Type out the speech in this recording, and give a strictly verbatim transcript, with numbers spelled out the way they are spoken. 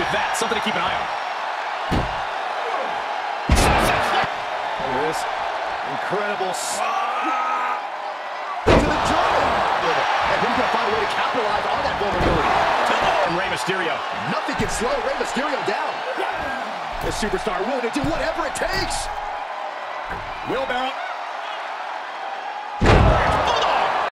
with that. Something to keep an eye on. This incredible to the jaw. And he's gonna find a way to capitalize on that vulnerability. And Rey Mysterio. Nothing can slow Rey Mysterio down. The superstar willing to do whatever it takes. Wheelbarrow.